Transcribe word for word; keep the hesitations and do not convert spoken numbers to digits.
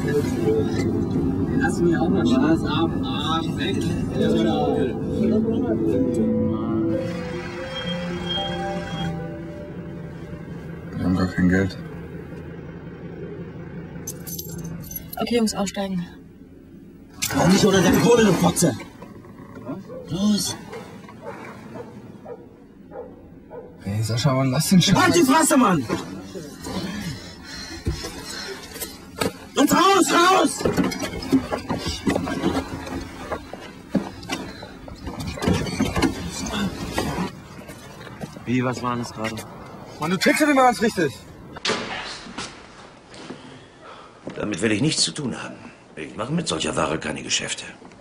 Lass mir auch mal Spaß ab, Arsch, weg. Wir haben gar kein Geld. Okay, Jungs, aussteigen. Komm nicht unter deine Kohle, du Fotze! Los! Hey, Sascha, Mann, lass den Scheiß. Halt die Fresse, Mann! Jetzt raus, raus! Wie, was war das gerade? Mann, du tickst ja nicht mal ganz richtig. Damit will ich nichts zu tun haben. Ich mache mit solcher Ware keine Geschäfte.